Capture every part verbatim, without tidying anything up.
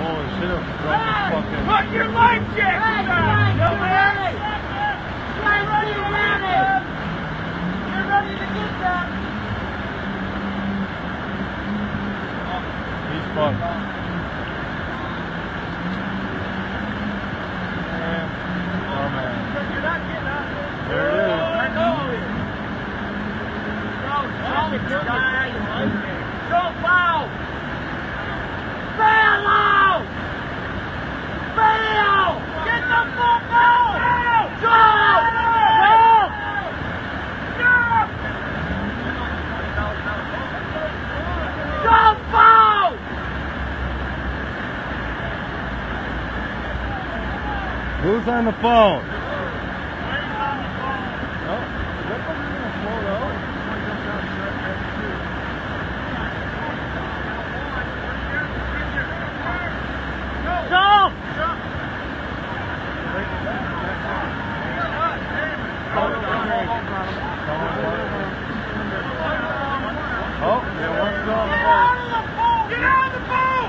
Holy shit, it was fucking... Put your life jacket on! Yo, man! You're ready to get it! You're ready to get that! He's fucked. Man. Oh, man. You're not getting out there. There it is. I know it. Go, go, go, foul! Fail out! Fail! Get the fuck out! Jump! Jump! Jump! Jump out! Who's on the phone? Jump! Oh, yeah, one's on the Get boat. out of the boat! Get out of the boat!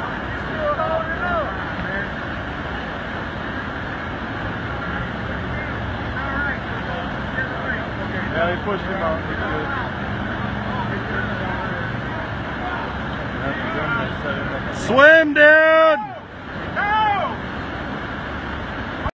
Yeah, he pushed him out. He's good. Swim, Dad!